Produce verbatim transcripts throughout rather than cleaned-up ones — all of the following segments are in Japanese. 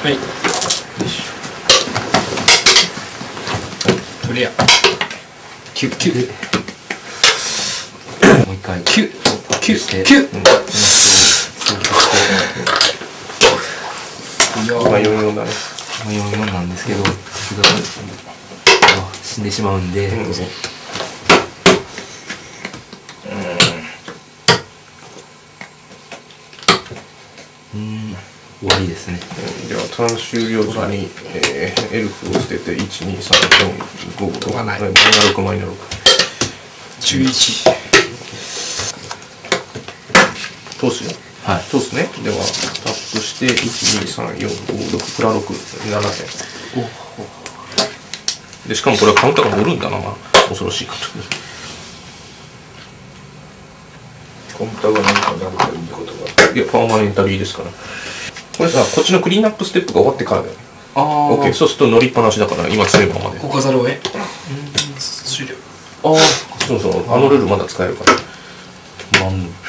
はい。よいしょ。とりあきゅう、きゅう。 もう一回きゅう、きゅう、 してきゅう。 今よんじゅうよんだね。 よんじゅうよんなんですけど、死んでしまうんで、 うんうん、終わりですね。 ではターン終了時に、えー、エルフを捨てていち、に、さん、よん、ご、ろく、マイナろく、マイナろく、 じゅういち。 通すよ。 はい。 通すね。ではタップしていち、に、さん、よん、ご、ろく、プラろく、ななてん。でしかもこれはカウンターが乗るんだな。恐ろしいこと。 コンピューターが何か何かいいことが。 いや、パーマネンタリーですから。これさ、こっちのクリーンアップステップが終わってからだよね。 あオッケー、そうすると乗りっぱなしだから今強いままで。 ここざるをえ。終了。 ああ、そうそう、あのルールまだ使えるから。 守って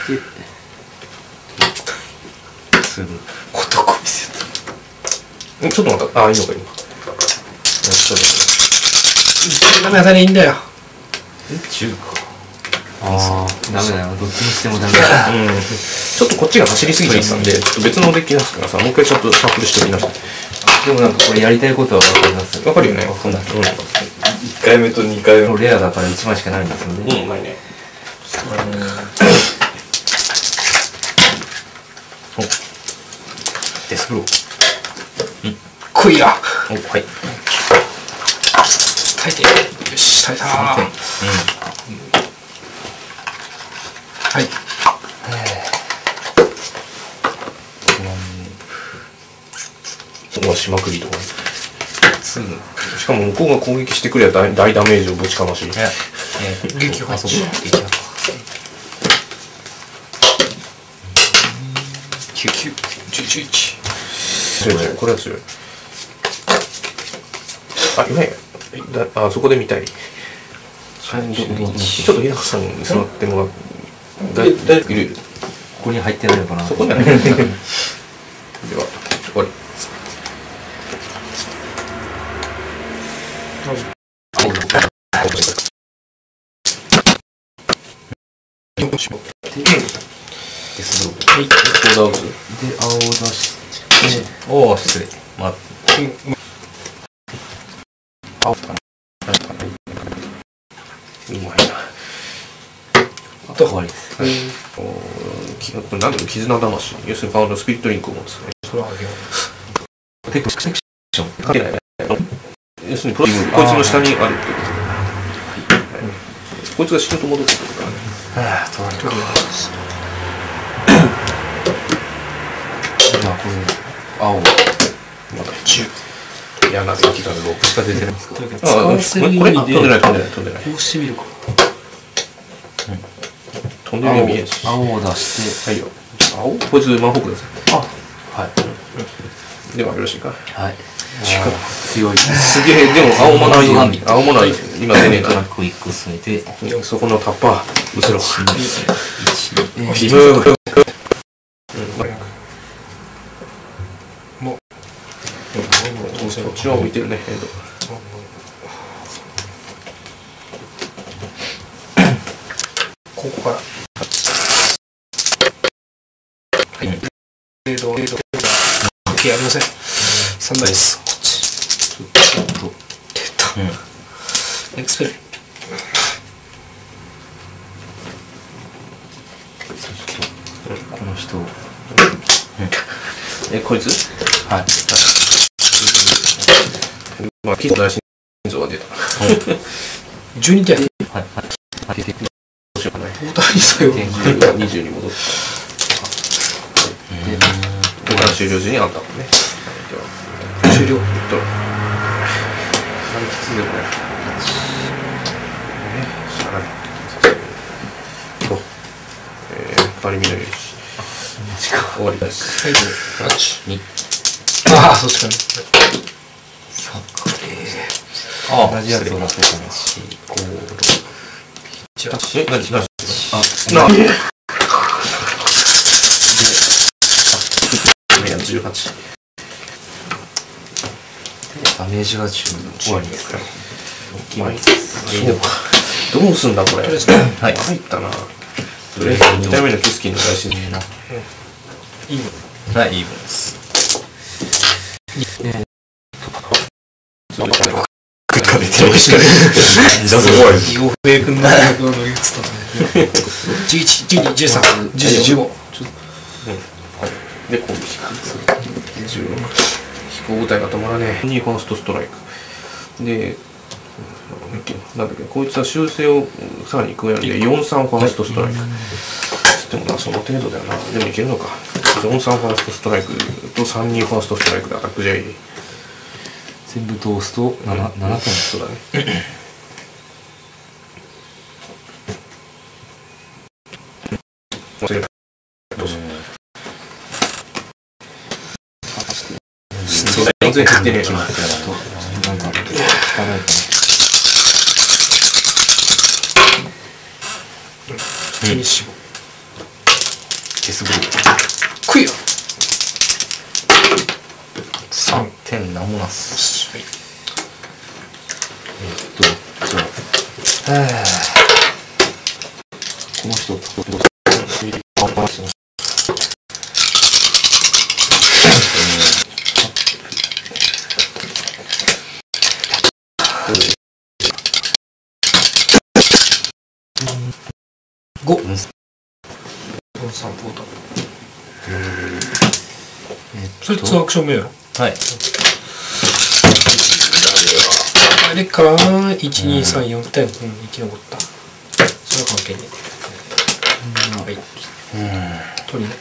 する。 男見せた。 うんちょっと待った。ああ、いいのか、今。ちょっとダメだね、いいんだよ。 じゅうか。ああ、ダメだよ。どっちにしてもダメだ。 うん、ちょっとこっちが走りすぎちゃったんで、ちょっと別のデッキ出すからさ、もう一回ちょっとシャッフルしておきました。 でもなんかこれやりたいことは分かります。 わかるよね。 そうなんですよ。 いっかいめとにかいめ。 レアだからいちまいしかないんですよね。 うん、ないね。デスブロー。 来いや。 お、はい。 耐えて。よし、耐えたー。はい。 ここはしまくりとかね。しかも向こうが攻撃してくれば大大ダメージをぶちかまし。 撃破。 あ、そうか。撃破。 きゅう、きゅう、じゅう、じゅういち。 強い強い、これは強い。あ、いないだあ、そこで見たい。ちょっと日高さんに座ってもらう。だい、だい、いるいる。 ここに入ってないのかな。 そこにはない。では、終わり。 デスブロー。 はい、オーダー打つ。 で、青を出して、 おお、失礼。まあ、青かな。うまいな。 あと終わりです。 はい。おー、これなんだろう、絆魂。要するにパワーのスピリットリンクを持つね。 それはあげよう。 テクセクション。 関係ない。要するにプロティム、こいつの下にあるっていうことで。こいつが死ぬと戻ってくるからね。 はぁ、取られた。今これ、青。 まだじゅう。嫌な敵がろくしか出てないんですか。 使わせる意味でこれ、飛んでない、飛んでない、飛んでない。 こうしてみるか。 飛んでるように見えるし。 青を出して、 はいよ。青こいつ魔法くださあ、はい。 い。ではよろしいか。 はい。強い。 すげえ、でも青もないよ。青もない。今出ねえから。 クイック進めて、 そこのタッパー、後ろ。 いち、 ビブー。 もう。 そっちは置いてるね、ヘッド。 ここから。はい。レード、レード。関係ありません。さんダイス。こっち。出た。エクスペル。 この人。 え、こいつはい。 まあ、キッズの心臓が出た。 じゅうにてん。 はい。はい。はい。 どうしようかない。 大谷さよ。 にじゅうに戻った。で、ターン終了時にあったもんね。 終了。 と、何きついでもね。しゃあない。と、えー、パリミの勇士。終わりです。 はい。はち。 に。 ああ、そっちかね。 ああ、 同じやつを出そうかな。よん、ご、ろく。 じゃあ、 え、何、何、 あ、 な、え、じゅうはち。 ダメージが十終わりですから。 まあいいそうか。どうすんだこれ。 とりあえずはい。 入ったな。とりあえずにたいめのキスキンの大事ねな。 いいのはい、イーブンです。 そうですね。 か出てる。 しかね。 じゃあすごい。 洋平君の役を乗り移ったね。じゅういち、じゅうに、じゅうさん、じゅうよん、じゅうご。 で、こうじゅうろく。飛行部隊が止まらねえ。にファーストストライク。で、なんだっけ、こいつは修正をさらに加えるんで、よんさんファーストストライク。でもな、その程度だよな。でもいけるのか。よんさんファーストストライクとさんにファーストストライクでアタックじゃいい。 全部通すとなな、ななてん。 そうだね。どうぞ。全然減ってねえな。 なんか、聞かないかな。 気にしろ。 デスブルー。 クイア。 さんてんなんもなす。 はい。 えっと、じゃあ、はぁ。この人、どうぞ。あ、お話します。 ご。 うん。 よんさんポータル。 えっそれツーアクション目よ。 はい。 あれからいち、に、さん、よんてん。うん、生き残った。それは関係ねえ。はい。 うん。 取りね。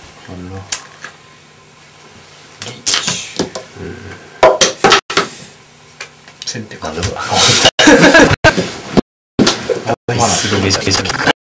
先手か。 なんだろう。すごいめちゃめちゃ効く。